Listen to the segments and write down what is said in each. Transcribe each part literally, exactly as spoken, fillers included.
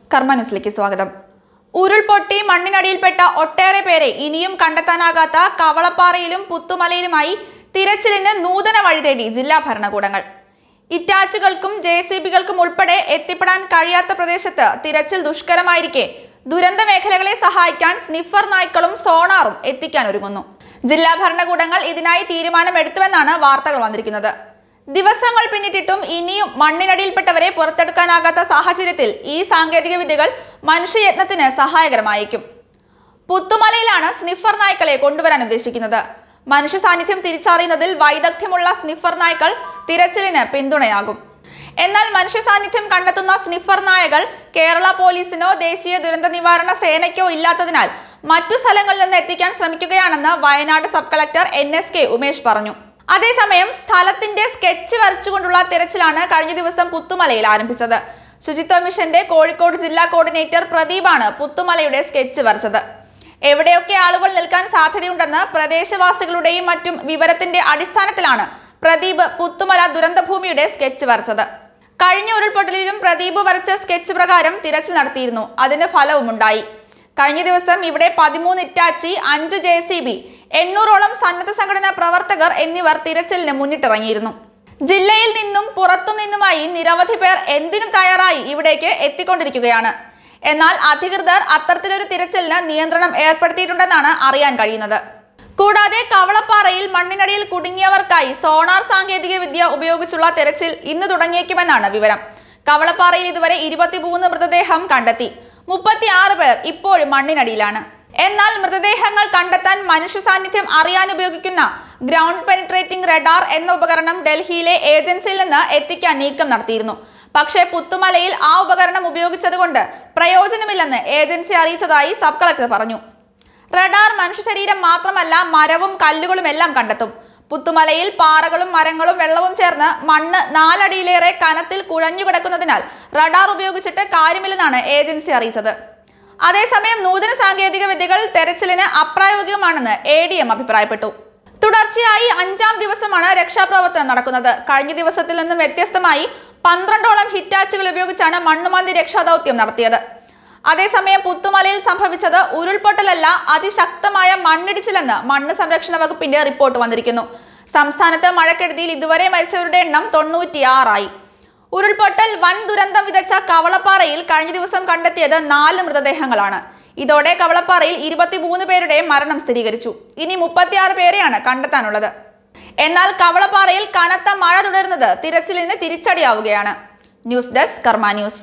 കർമാന്യൂസിലേക്ക് സ്വാഗതം. ഉരുൾപൊട്ടി മണ്ണിനടിയിൽപ്പെട്ട ഒട്ടേറെ പേരെ ഇനിയും കണ്ടെത്താനാകാത്ത കവളപ്പാറയിലും പുത്തുമലയിലുമായി തിരച്ചിലിന് നൂതന വഴി തേടി ജില്ലാ ഭരണകൂടങ്ങൾ. ഇറ്റാച്ചുകൾക്കും ജെ സി ബികൾക്കും ഉൾപ്പെടെ എത്തിപ്പെടാൻ കഴിയാത്ത പ്രദേശത്ത് തിരച്ചിൽ ദുഷ്കരമായിരിക്കെ ദുരന്ത മേഖലകളെ സഹായിക്കാൻ സ്നിഫർ നായ്ക്കളും സോണാറും എത്തിക്കാൻ ഒരുങ്ങുന്നു. ജില്ലാ ഭരണകൂടങ്ങൾ ഇതിനായി തീരുമാനമെടുത്തുവെന്നാണ് വാർത്തകൾ വന്നിരിക്കുന്നത്. ദിവസങ്ങൾ പിന്നിട്ടിട്ടും ഇനിയും മണ്ണിനടിയിൽപ്പെട്ടവരെ പുറത്തെടുക്കാനാകാത്ത സാഹചര്യത്തിൽ ഈ സാങ്കേതിക വിദ്യകൾ മനുഷ്യയത്നത്തിന് സഹായകരമായേക്കും. പുത്തുമലയിലാണ് സ്നിഫർ നായ്ക്കളെ കൊണ്ടുവരാൻ ഉദ്ദേശിക്കുന്നത്. മനുഷ്യ സാന്നിധ്യം തിരിച്ചറിയുന്നതിൽ വൈദഗ്ധ്യമുള്ള സ്നിഫർ നായ്ക്കൾ തിരച്ചിലിന് പിന്തുണയാകും. എന്നാൽ മനുഷ്യ സാന്നിധ്യം കണ്ടെത്തുന്ന സ്നിഫർ നായകൾ കേരള പോലീസിനോ ദേശീയ ദുരന്ത നിവാരണ സേനയ്ക്കോ ഇല്ലാത്തതിനാൽ മറ്റു സ്ഥലങ്ങളിൽ നിന്ന് എത്തിക്കാൻ ശ്രമിക്കുകയാണെന്ന് Wayanad sub collector N S K Umesh പറഞ്ഞു. അതേസമയം സ്ഥലത്തിന്റെ സ്കെച്ച് വരച്ചുകൊണ്ടുള്ള തിരച്ചിലാണ് കഴിഞ്ഞ ദിവസം പുത്തുമലയിൽ ആരംഭിച്ചത്. ശുചിത്വ മിഷന്റെ കോഴിക്കോട് ജില്ലാ കോർഡിനേറ്റർ പ്രദീപാണ് പുത്തുമലയുടെ സ്കെച്ച് വരച്ചത്. എവിടെയൊക്കെ ആളുകൾ നിൽക്കാൻ സാധ്യതയുണ്ടെന്ന് പ്രദേശവാസികളുടെയും മറ്റും വിവരത്തിന്റെ അടിസ്ഥാനത്തിലാണ് പ്രദീപ് പുത്തുമല ദുരന്തഭൂമിയുടെ സ്കെച്ച് വരച്ചത്. കഴിഞ്ഞ ഉരുൾപൊട്ടലിലും പ്രദീപ് വരച്ച സ്കെച്ച് പ്രകാരം തിരച്ചിൽ നടത്തിയിരുന്നു. അതിന് ഫലവുമുണ്ടായി. കഴിഞ്ഞ ദിവസം ഇവിടെ പതിമൂന്ന് ഇറ്റാച്ചി, അഞ്ച് ജെ സി ബി, എണ്ണൂറോളം സന്നദ്ധ സംഘടനാ പ്രവർത്തകർ എന്നിവർ തിരച്ചിലിന് മുന്നിട്ടിറങ്ങിയിരുന്നു. ജില്ലയിൽ നിന്നും പുറത്തു നിന്നുമായി നിരവധി പേർ എന്തിനും തയ്യാറായി ഇവിടേക്ക് എത്തിക്കൊണ്ടിരിക്കുകയാണ്. എന്നാൽ അധികൃതർ അത്തരത്തിലൊരു തിരച്ചിലിന് നിയന്ത്രണം ഏർപ്പെടുത്തിയിട്ടുണ്ടെന്നാണ് അറിയാൻ കഴിയുന്നത്. കൂടാതെ കവളപ്പാറയിൽ മണ്ണിനടിയിൽ കുടുങ്ങിയവർക്കായി സോണാർ സാങ്കേതിക വിദ്യ ഉപയോഗിച്ചുള്ള തെരച്ചിൽ ഇന്ന് തുടങ്ങിയേക്കുമെന്നാണ് വിവരം. കവളപ്പാറയിൽ ഇതുവരെ ഇരുപത്തിമൂന്ന് മൃതദേഹം കണ്ടെത്തി. മുപ്പത്തി ആറ് പേർ ഇപ്പോഴും മണ്ണിനടിയിലാണ്. എന്നാൽ മൃതദേഹങ്ങൾ കണ്ടെത്താൻ മനുഷ്യ സാന്നിധ്യം അറിയാൻ ഉപയോഗിക്കുന്ന ഗ്രൗണ്ട് പെനിട്രേറ്റിംഗ് റഡാർ എന്ന ഉപകരണം ഡൽഹിയിലെ ഏജൻസിയിൽ നിന്ന് എത്തിക്കാൻ നീക്കം നടത്തിയിരുന്നു. പക്ഷേ പുത്തുമലയിൽ ആ ഉപകരണം ഉപയോഗിച്ചതുകൊണ്ട് പ്രയോജനമില്ലെന്ന് ഏജൻസി അറിയിച്ചതായി സബ് കളക്ടർ പറഞ്ഞു. റഡാർ മനുഷ്യ ശരീരം മാത്രമല്ല, മരവും കല്ലുകളും എല്ലാം കണ്ടെത്തും. പുത്തുമലയിൽ പാറകളും മരങ്ങളും വെള്ളവും ചേർന്ന് മണ്ണ് നാലടിയിലേറെ കനത്തിൽ കുഴഞ്ഞു കിടക്കുന്നതിനാൽ റഡാർ ഉപയോഗിച്ചിട്ട് കാര്യമില്ലെന്നാണ് ഏജൻസി അറിയിച്ചത്. അതേസമയം നൂതന സാങ്കേതിക വിദ്യകൾ തെരച്ചിലിന് അപ്രായോഗികമാണെന്ന് എ ഡി എം അഭിപ്രായപ്പെട്ടു. തുടർച്ചയായി അഞ്ചാം ദിവസമാണ് രക്ഷാപ്രവർത്തനം നടക്കുന്നത്. കഴിഞ്ഞ ദിവസത്തിൽ നിന്നും വ്യത്യസ്തമായി പന്ത്രണ്ടോളം ഹിറ്റാച്ചുകൾ ഉപയോഗിച്ചാണ് മണ്ണുമാന്തി രക്ഷാദൌത്യം നടത്തിയത്. അതേസമയം പുത്തുമലയിൽ സംഭവിച്ചത് ഉരുൾപൊട്ടലല്ല, അതിശക്തമായ മണ്ണിടിച്ചിലെന്ന് മണ്ണ് സംരക്ഷണ വകുപ്പിന്റെ റിപ്പോർട്ട് വന്നിരിക്കുന്നു. സംസ്ഥാനത്ത് മഴക്കെടുതിയിൽ ഇതുവരെ മരിച്ചവരുടെ എണ്ണം തൊണ്ണൂറ്റിയാറായി. ഉരുൾപൊട്ടൽ വൻ ദുരന്തം വിതച്ച കവളപ്പാറയിൽ കഴിഞ്ഞ ദിവസം കണ്ടെത്തിയത് നാല് മൃതദേഹങ്ങളാണ്. ഇതോടെ കവളപ്പാറയിൽ ഇരുപത്തിമൂന്ന് പേരുടെ മരണം സ്ഥിരീകരിച്ചു. ഇനി മുപ്പത്തിയാറ് പേരെയാണ് കണ്ടെത്താനുള്ളത്. എന്നാൽ കവളപ്പാറയിൽ കനത്ത മഴ തുടരുന്നത് തിരച്ചിലിന് തിരിച്ചടിയാവുകയാണ്. News desk Karma News.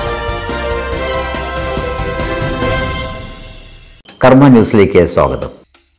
കർമാന്യൂസിലേക്ക് സ്വാഗതം.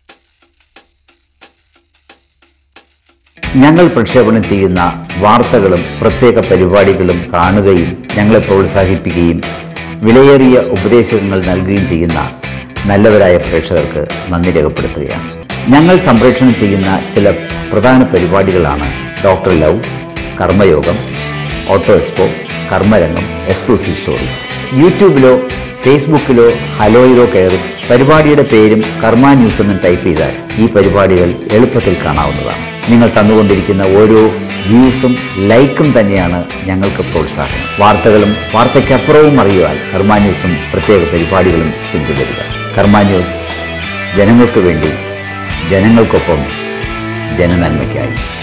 ഞങ്ങൾ പ്രക്ഷേപണം ചെയ്യുന്ന വാർത്തകളും പ്രത്യേക പരിപാടികളും കാണുകയും ഞങ്ങളെ പ്രോത്സാഹിപ്പിക്കുകയും വിലയേറിയ ഉപദേശങ്ങൾ നൽകുകയും ചെയ്യുന്ന നല്ലവരായ പ്രേക്ഷകർക്ക് നന്ദി രേഖപ്പെടുത്തുകയാണ്. ഞങ്ങൾ സംപ്രേഷണം ചെയ്യുന്ന ചില പ്രധാന പരിപാടികളാണ് doctor love, Karmayogam, auto expo, Karmarangam, exclusive stories. യൂട്യൂബിലോ ഫേസ്ബുക്കിലോ ഹലോയിലോ കയറി പരിപാടിയുടെ പേരും കർമാ ന്യൂസ് എന്ന് ടൈപ്പ് ചെയ്താൽ ഈ പരിപാടികൾ എളുപ്പത്തിൽ കാണാവുന്നതാണ്. നിങ്ങൾ തന്നുകൊണ്ടിരിക്കുന്ന ഓരോ വ്യൂസും ലൈക്കും തന്നെയാണ് ഞങ്ങൾക്ക് പ്രോത്സാഹനം. വാർത്തകളും വാർത്തയ്ക്കപ്പുറവും അറിയുവാൻ കർമാ ന്യൂസും പ്രത്യേക പരിപാടികളും പിന്തുടരുക. കർമാ ന്യൂസ് ജനങ്ങൾക്ക് വേണ്ടി, ജനങ്ങൾക്കൊപ്പം, ജനനന്മയ്ക്കായി.